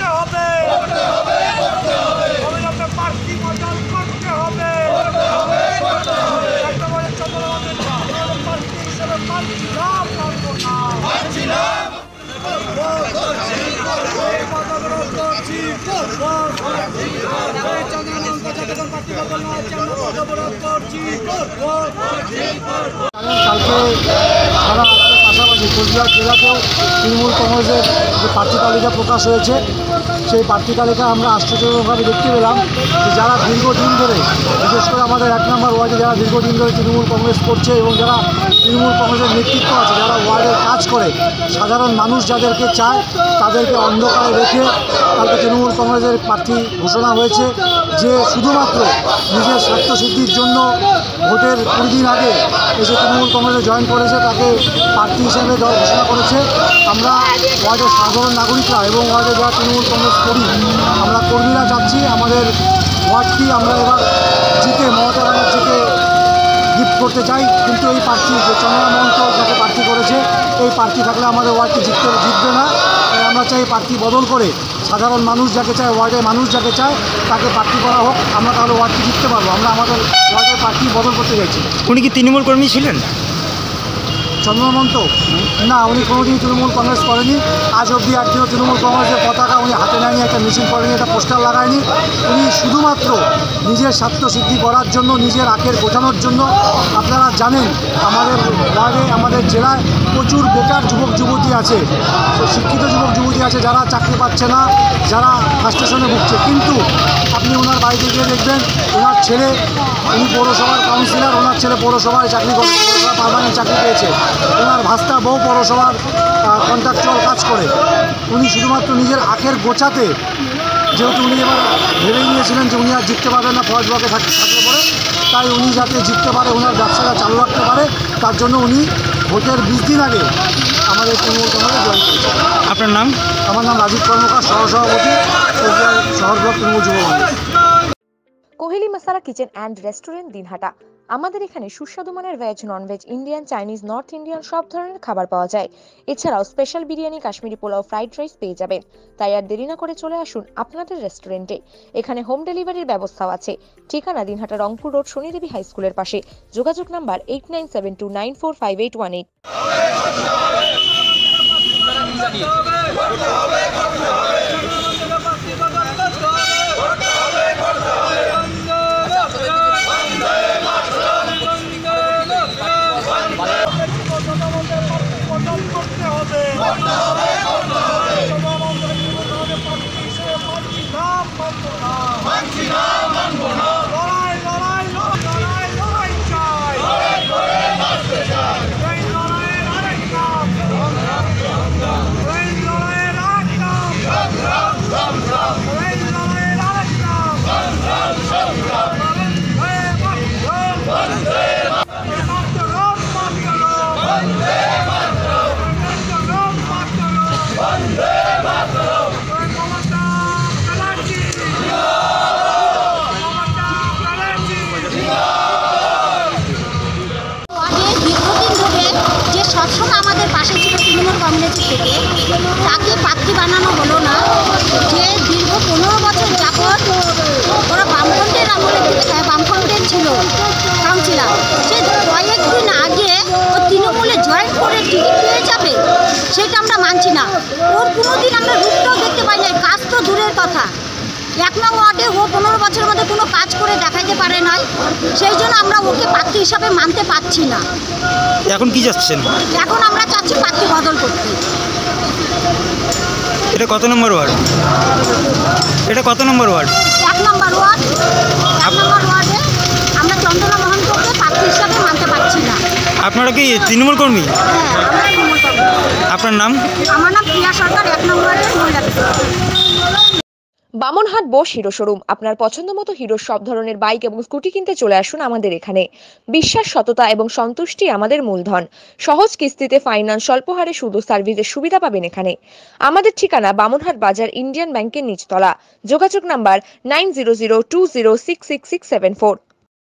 পাশাপাশি কোচবিহার জেলাতেও তৃণমূল কংগ্রেসের যে প্রার্থী তালিকা প্রকাশ হয়েছে, সেই প্রার্থী তালিকা আমরা আশ্চর্যজনকভাবে দেখতে পেলাম যে যারা দীর্ঘদিন ধরে, বিশেষ করে আমাদের 1 নম্বর ওয়ার্ডে যারা দীর্ঘদিন ধরে তৃণমূল কংগ্রেস করছে এবং যারা তৃণমূল কংগ্রেসের নেতৃত্ব আছে, যারা ওয়ার্ডের কাজ করে, সাধারণ মানুষ যাদেরকে চায় তাদেরকে অন্ধকারে রেখে কালকে তৃণমূল কংগ্রেসের প্রার্থী ঘোষণা হয়েছে। যে শুধুমাত্র নিজের স্বার্থসিদ্ধির জন্য ভোটের 20 দিন আগে এসে তৃণমূল কংগ্রেসে জয়েন করেছে, তাকে প্রার্থী হিসেবে দল ঘোষণা করেছে। আমরা ওয়ার্ডের সাধারণ নাগরিকরা এবং ওয়ার্ডে যারা তৃণমূল কংগ্রেস করি, আমরা কর্মীরা চাচ্ছি আমাদের ওয়ার্ডটি আমরা এবার জিতে মমতা ব্যানার্জিকে গিফট করতে চাই। কিন্তু এই প্রার্থী যে চন্দ্রা মহন্ত যাকে প্রার্থী করেছে, এই প্রার্থী থাকলে আমাদের ওয়ার্ডটি জিতবে না। তাই আমরা চাই প্রার্থী বদল করে সাধারণ মানুষ যাকে চায়, ওয়ার্ডের মানুষ যাকে চায় তাকে প্রার্থী করা হোক, আমরা তাহলে ওয়ার্ডটি জিততে পারবো। আমরা আমাদের ওয়ার্ডের প্রার্থী বদল করতে চাইছি। উনি কি তৃণমূল কর্মী ছিলেন? চন্দ্রা মহন্ত না, উনি কোনোদিন তৃণমূল কংগ্রেস করেনি। আজ অবধি একদিনও তৃণমূল কংগ্রেসের পতাকা উনি হাতে নেয়নি, একটা মিছিল করেনি, একটা পোস্টার লাগায়নি। উনি শুধুমাত্র নিজের স্বার্থসিদ্ধি করার জন্য, নিজের আখের গোছানোর জন্য। আপনারা জানেন আমাদের ওয়ার্ডে, আমাদের জেলায় প্রচুর বেকার যুবক যুবতী আছে, শিক্ষিত যুবক যুবতী আছে যারা চাকরি পাচ্ছে না, যারা ফ্রাস্ট্রেশনে ভুগছে। কিন্তু আপনি ওনার বাড়িতে গিয়ে দেখবেন ওনার ছেলে, উনি পৌরসভার কাউন্সিলর, ওনার ছেলে পৌরসভায় চাকরি করে, পৌরসভা পারমানেন্ট চাকরি পেয়েছে। ওনার ভাস্তা বউ পৌরসভার কন্ট্রাকচুয়াল কাজ করে। উনি শুধুমাত্র নিজের আখের গোছাতে, যেহেতু উনি এবার ভেবেই নিয়েছিলেন যে উনি আর জিততে পারবেন না ফরেস্ট ব্লকে থাকলে পরে, তাই উনি যাতে জিততে পারে, ওনার ব্যবসাটা চালু রাখতে পারে, তার জন্য উনি ভোটের 20 দিন আগে আমাদের তৃণমূল কংগ্রেসে জয়েন করেছে। আপনার নাম? আমার নাম রাজীব কর্মকার, সহসভাপতি শহর ব্লক তৃণমূল যুব Congress. Koheli masala kitchen and restaurant Dinhata. আমাদের এখানে সুস্বাদু মানের veg, non veg, Indian, Chinese, North Indian সব ধরনের খাবার পাওয়া যায়। এছাড়াও special biryani, Kashmiri pulao, fried rice পেয়ে যাবেন। তাই আর দেরি না করে চলে আসুন আপনাদের রেস্টুরেন্টে। এখানে হোম ডেলিভারির ব্যবস্থাও আছে। ঠিকানা দিনহাটা রংপুর রোড, শনিদেবী হাই স্কুলের পাশে। যোগাযোগ নাম্বার 8972945818। সবসময় আমাদের পাশে ছিল তৃণমূল কংগ্রেসের থেকে, তাকে প্রার্থী বানানো হলো না। যে দীর্ঘ 15 বছর যাবৎ ওরা বামফ্রন্টের আমলে, বামফ্রন্টের ছিল কাউন্সিলর, সে কয়েকদিন আগে ও তৃণমূলে জয়েন করে টিকিট পেয়ে যাবে, সেটা আমরা মানছি না। ওর কোনোদিন আমরা রূপটাও দেখতে পাই না, কাজ তো দূরের কথা। 1 নং ওয়ার্ডে ও 15 বছরের মধ্যে কোনো কাজ করে দেখাইতে পারে নাই, সেই জন্য আমরা ওকে প্রার্থী হিসাবে মানতে পারছি না। এখন কি চাচ্ছেন? এখন আমরা চাচ্ছি প্রার্থী বদল করতে। এটা কত নম্বর ওয়ার্ড? এটা কত নম্বর ওয়ার্ড? 1 নম্বর ওয়ার্ড। 1 নম্বর ওয়ার্ডে আমরা চন্দনা মহন্তকে প্রার্থী হিসাবে মানতে পারছি না। আপনারা কি তৃণমূল কর্মী? হ্যাঁ, আমরা তৃণমূল কর্মী। আপনার নাম? আমার নাম প্রিয়া সরকার, 1 নম্বরের মহিলা। Bamanhat Bose Hero showroom. আপনার পছন্দ মতো হিরোর সব ধরনের বাইক এবং স্কুটি কিনতে চলে আসুন আমাদের এখানে। বিশ্বাস, সততা এবং সন্তুষ্টি আমাদের মূলধন। সহজ কিস্তিতে ফাইন্যান্স, স্বল্প হারে সুদ ও সার্ভিসের সুবিধা পাবেন এখানে। আমাদের ঠিকানা বামনহাট বাজার, ইন্ডিয়ান ব্যাংকের নিচতলা। যোগাযোগ নাম্বার 9002066674।